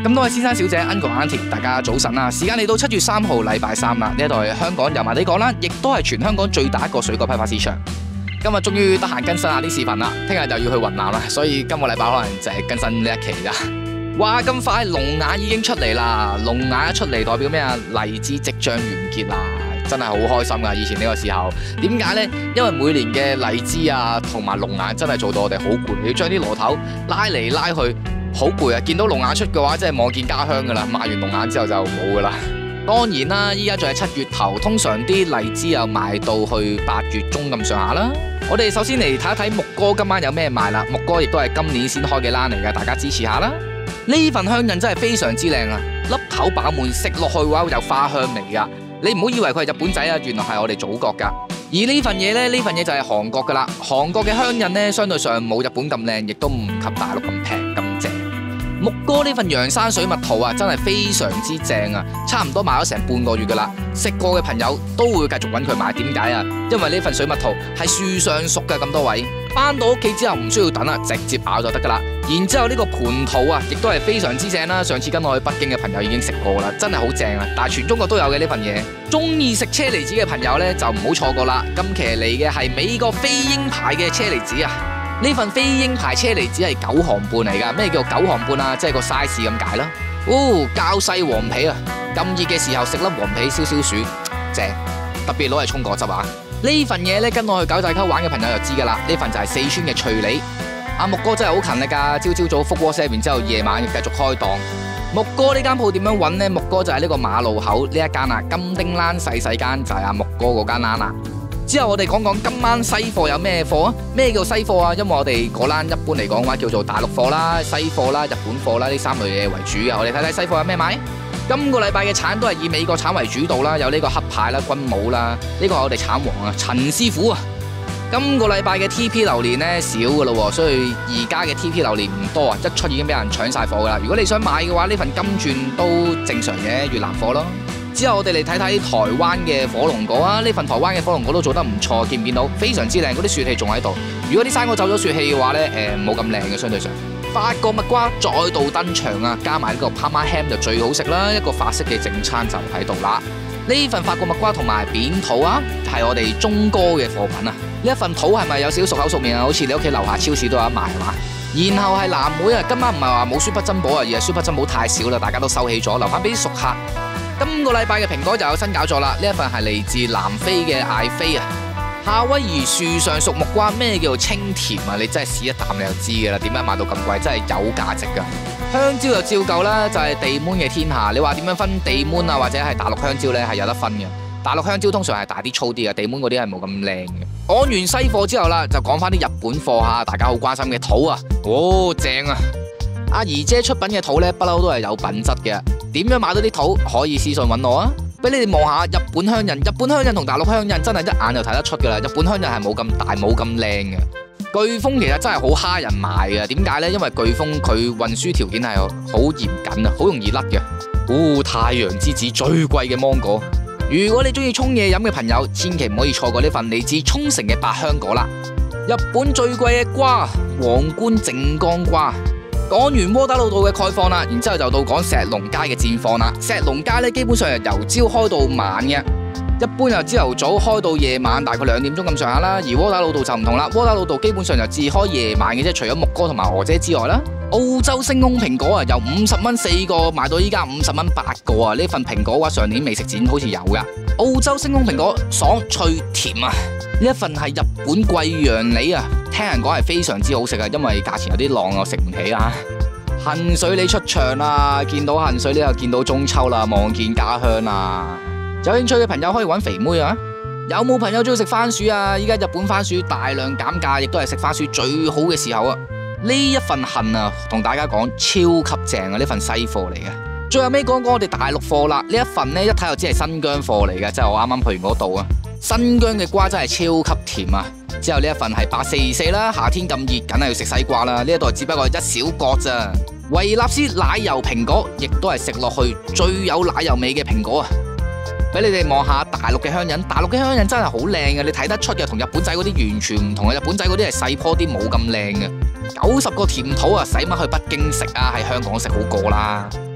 咁多位先生小姐、Uncle Auntie， 大家早晨啦！時間嚟到7月3號禮拜三啦，呢一度係香港油麻地港啦，亦都係全香港最大一個水果批發市場。今日終於得閒更新下啲視頻啦，聽日就要去雲南啦，所以今個禮拜可能就係更新呢一期咋。哇！咁快龍眼已經出嚟啦，龍眼一出嚟代表咩啊？荔枝即將完結啦，真係好開心噶！以前呢個時候，點解呢？因為每年嘅荔枝啊同埋龍眼真係做到我哋好攰，要將啲螺頭拉嚟拉去。好攰啊！見到龍眼出嘅話，真係望見家鄉噶啦。賣完龍眼之後就冇噶啦。當然啦，依家仲係7月頭，通常啲荔枝又賣到去8月中咁上下啦。我哋首先嚟睇一睇木哥今晚有咩賣啦。木哥亦都係今年先開嘅欄嚟噶，大家支持下啦。呢份香印真係非常之靚啊，粒頭飽滿，食落去嘅話有花香味噶。你唔好以為佢係日本仔啊，原來係我哋祖國噶。而呢份嘢呢，呢份嘢就係韓國噶啦。韓國嘅香印呢，相對上冇日本咁靚，亦都唔及大陸咁平咁正。木哥呢份陽山水蜜桃啊，真係非常之正啊！差唔多賣咗成半個月噶啦，食過嘅朋友都會繼續揾佢買。點解啊？因為呢份水蜜桃係樹上熟嘅，咁多位返到屋企之後唔需要等啦，直接咬就得噶啦。然之後呢個蟠桃啊，亦都係非常之正啦。上次跟我去北京嘅朋友已經食過啦，真係好正啊！但係全中國都有嘅呢份嘢，中意食車厘子嘅朋友呢，就唔好錯過啦。今期嚟嘅係美國飛鷹牌嘅車厘子啊！呢份飛鷹牌車厘子係9行半嚟噶，咩叫9行半啊？即係個 size 咁解啦。哦，較細黃皮啊，咁熱嘅時候食粒黃皮消消暑，正。特別攞嚟沖果汁啊！呢份嘢呢，跟我去九寨溝玩嘅朋友就知噶啦。呢份就係四川嘅脆梨。阿木哥真係好勤力噶，朝早覆 WhatsApp，然之後夜晚繼續開檔。木哥呢間鋪點樣揾呢？木哥就喺呢個馬路口呢一間啊，金丁欄細間就係阿木哥嗰間欄啦。之後我哋講講今晚西貨有咩貨啊？咩叫西貨啊？因為我哋嗰欄一般嚟講嘅話叫做大陸貨啦、西貨啦、日本貨啦呢3類嘢為主嘅。我哋睇睇西貨有咩買。今個禮拜嘅橙都係以美國橙為主導啦，有呢個黑牌啦、軍帽啦，呢個係我哋橙王啊，陳師傅啊。今個禮拜嘅 TP 榴蓮呢少噶咯，所以而家嘅 TP 榴蓮唔多啊，一出已經俾人搶晒貨噶啦。如果你想買嘅話，呢份金鑽都正常嘅越南貨咯。之後我哋嚟睇睇台灣嘅火龍果啊，呢份台灣嘅火龍果都做得唔錯，見唔見到？非常之靚，嗰啲雪氣仲喺度。如果啲生果走咗雪氣嘅話呢，冇咁靚嘅相對上。法國蜜瓜再度登場啊，加埋呢個 Parma Ham 就最好食啦，一個法式嘅正餐就喺度啦。呢份法國蜜瓜同埋扁桃啊，係我哋中哥嘅貨品啊。呢一份桃係咪有少少熟口熟面啊？好似你屋企樓下超市都有得賣係嘛？然後係藍莓啊，今晚唔係話冇舒匹珍寶啊，而係舒匹珍寶太少啦，大家都收起咗，留翻俾啲熟客。今個禮拜嘅蘋果就有新搞作啦，呢一份係嚟自南非嘅艾菲啊，夏威夷樹上熟木瓜，咩叫做清甜啊？你真係試一啖你就知噶啦，點解賣到咁貴？真係有價值噶。香蕉就照舊啦，就係地捫嘅天下。你話點樣分地捫啊，或者係大陸香蕉呢？係有得分嘅。大陸香蕉通常係大啲粗啲嘅，地捫嗰啲係冇咁靚嘅。講完西貨之後啦，就講翻啲日本貨吓，大家好關心嘅桃啊，哦正啊！阿姨姐出品嘅桃呢，不嬲都係有品質嘅。點樣買到啲桃？可以私信揾我啊！俾你哋望下日本香印，日本香印同大陸香印真係一眼就睇得出噶啦。日本香印係冇咁大，冇咁靚嘅。巨峰其實真係好蝦人賣嘅，點解呢？因為巨峰佢運輸條件係好嚴謹啊，好容易甩嘅。哦，太陽之子最貴嘅芒果。如果你中意沖嘢飲嘅朋友，千祈唔可以錯過呢份嚟自沖繩嘅百香果啦。日本最貴嘅瓜，皇冠靜岡瓜。講完窩打老道嘅概況啦，然之後就到講石龍街嘅戰況啦。石龍街咧基本上係由朝開到晚嘅，一般由朝頭早開到夜晚，大概2點鐘咁上下啦。而窩打老道就唔同啦，窩打老道基本上就只開夜晚嘅啫，除咗木哥同埋娥姐之外啦。澳洲星空蘋果啊，由50蚊4個賣到依家50蚊8個啊！呢份蘋果嘅話，上年美食展好似有噶。澳洲星空蘋果爽脆甜啊！呢一份係日本貴陽梨啊，聽人講係非常之好食啊，因為價錢有啲浪，我食唔起啊。恨水梨出場啦，見到恨水梨又見到中秋啦，望見家鄉啦。有興趣嘅朋友可以揾肥妹啊！有冇朋友中意食番薯啊？依家日本番薯大量減價，亦都係食番薯最好嘅時候啊！呢一份恨啊，同大家講超級正啊！呢份西貨嚟嘅。最後尾講講我哋大陸貨啦，呢一份呢，一睇就知係新疆貨嚟嘅，即係我啱啱去完嗰度啊。新疆嘅瓜真係超級甜啊！之後呢一份係8424啦，夏天咁熱，梗係要食西瓜啦。呢一度只不過係一小角咋。維納斯奶油蘋果，亦都係食落去最有奶油味嘅蘋果啊！俾你哋望下大陸嘅香印，大陸嘅香印真係好靚嘅，你睇得出嘅，同日本仔嗰啲完全唔同嘅。日本仔嗰啲係細棵啲，冇咁靚嘅。90個甜桃啊，使乜去北京食啊？喺香港食好過啦。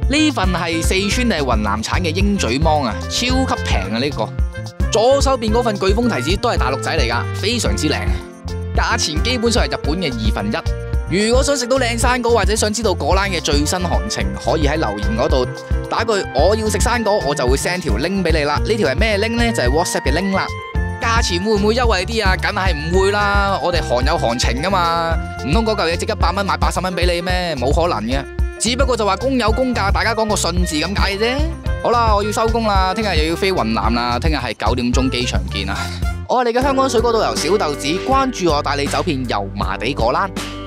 呢份係四川定係雲南產嘅鷹嘴芒啊，超級平啊呢個。左手邊嗰份巨峰提子都係大陸仔嚟噶，非常之靚，價錢基本上係日本嘅1/2。如果想食到靚生果或者想知道果欄嘅最新行情，可以喺留言嗰度打句我要食生果，我就會 send 條 link 俾你啦。呢條係咩 link 呢？就係 WhatsApp 嘅 link 啦。價錢會唔會優惠啲啊？梗係唔會啦，我哋行有行情噶嘛，唔通嗰嚿嘢值100蚊賣80蚊俾你咩？冇可能嘅，只不過就話公有公價，大家講個信字咁解嘅啫。好啦，我要收工啦，聽日又要飛雲南啦，聽日係9點鐘機場見啊！我係你嘅香港水果導遊小豆子，關注我帶你走遍油麻地果欄。